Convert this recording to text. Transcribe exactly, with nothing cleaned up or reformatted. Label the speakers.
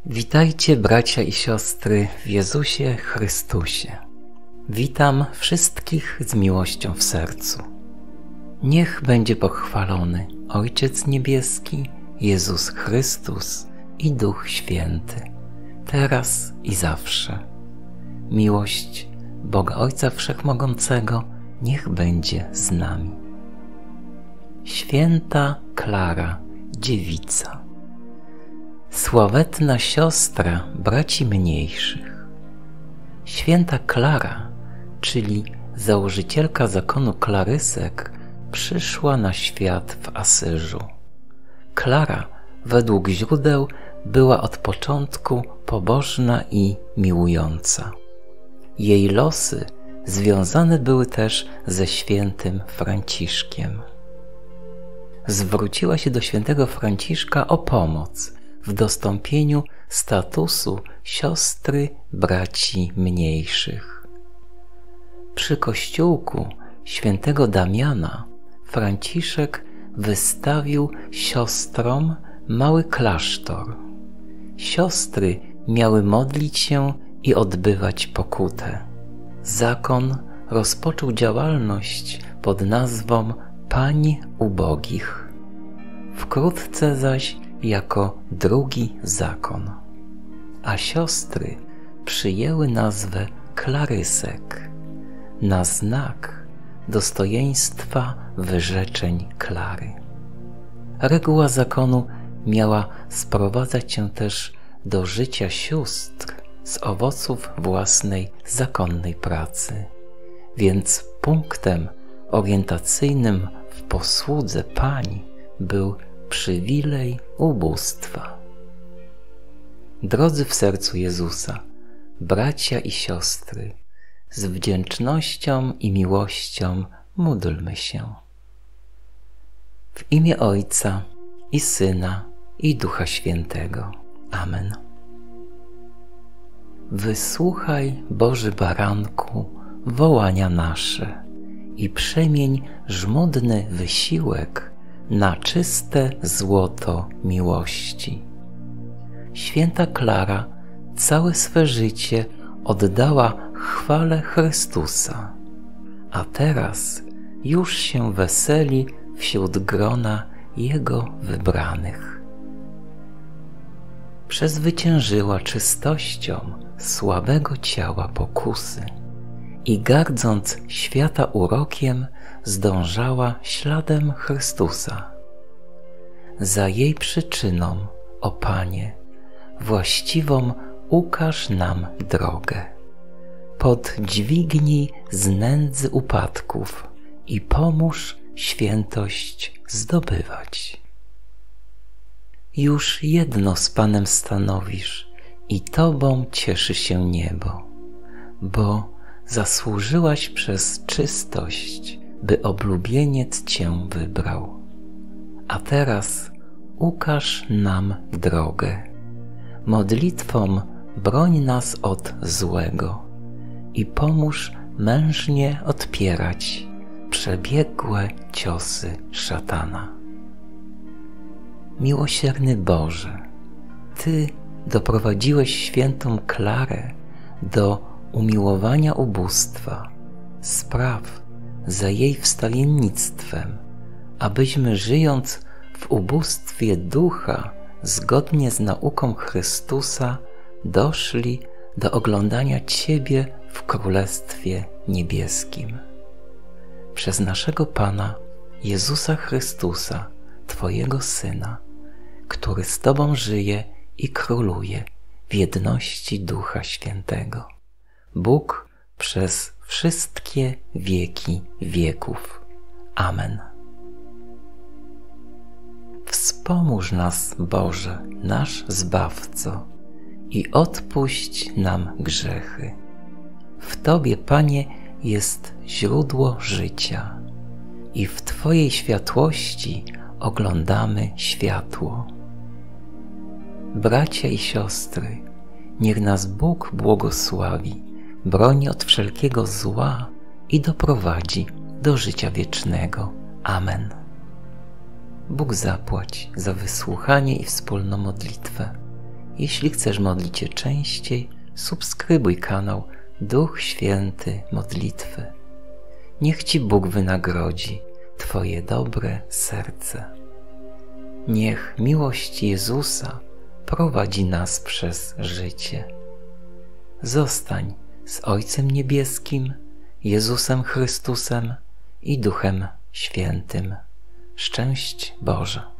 Speaker 1: Witajcie, bracia i siostry w Jezusie Chrystusie. Witam wszystkich z miłością w sercu. Niech będzie pochwalony Ojciec Niebieski, Jezus Chrystus i Duch Święty, teraz i zawsze. Miłość Boga Ojca Wszechmogącego niech będzie z nami. Święta Klara, dziewica, sławetna siostra braci mniejszych. Święta Klara, czyli założycielka zakonu klarysek, przyszła na świat w Asyżu. Klara, według źródeł, była od początku pobożna i miłująca. Jej losy związane były też ze świętym Franciszkiem. Zwróciła się do świętego Franciszka o pomoc w dostąpieniu statusu siostry braci mniejszych. Przy kościółku świętego Damiana Franciszek wystawił siostrom mały klasztor. Siostry miały modlić się i odbywać pokutę. Zakon rozpoczął działalność pod nazwą Pań Ubogich. Wkrótce zaś jako drugi zakon, a siostry przyjęły nazwę klarysek na znak dostojeństwa wyrzeczeń Klary. Reguła zakonu miała sprowadzać się też do życia sióstr z owoców własnej zakonnej pracy, więc punktem orientacyjnym w posłudze pań był przywilej ubóstwa. Drodzy w sercu Jezusa, bracia i siostry, z wdzięcznością i miłością módlmy się. W imię Ojca i Syna i Ducha Świętego. Amen. Wysłuchaj, Boży Baranku, wołania nasze i przemień żmudny wysiłek na czyste złoto miłości. Święta Klara całe swe życie oddała chwale Chrystusa, a teraz już się weseli wśród grona Jego wybranych. Przezwyciężyła czystością słabego ciała pokusy i gardząc świata urokiem zdążała śladem Chrystusa. Za jej przyczyną, o Panie, właściwą ukaż nam drogę. Poddźwignij z nędzy upadków i pomóż świętość zdobywać. Już jedno z Panem stanowisz i Tobą cieszy się niebo, bo zasłużyłaś przez czystość, by oblubieniec Cię wybrał. A teraz ukaż nam drogę. Modlitwą broń nas od złego i pomóż mężnie odpierać przebiegłe ciosy szatana. Miłosierny Boże, Ty doprowadziłeś świętą Klarę do umiłowania ubóstwa. Spraw za jej wstawiennictwem, abyśmy żyjąc w ubóstwie ducha, zgodnie z nauką Chrystusa, doszli do oglądania Ciebie w Królestwie Niebieskim. Przez naszego Pana Jezusa Chrystusa, Twojego Syna, który z Tobą żyje i króluje w jedności Ducha Świętego. Bóg przez wszystkie wieki wieków. Amen. Wspomóż nas, Boże, nasz Zbawco, i odpuść nam grzechy. W Tobie, Panie, jest źródło życia i w Twojej światłości oglądamy światło. Bracia i siostry, niech nas Bóg błogosławi, broni od wszelkiego zła i doprowadzi do życia wiecznego. Amen. Bóg zapłać za wysłuchanie i wspólną modlitwę. Jeśli chcesz modlić się częściej, subskrybuj kanał Duch Święty Modlitwy. Niech Ci Bóg wynagrodzi Twoje dobre serce. Niech miłość Jezusa prowadzi nas przez życie. Zostań z Ojcem Niebieskim, Jezusem Chrystusem i Duchem Świętym. Szczęść Boże.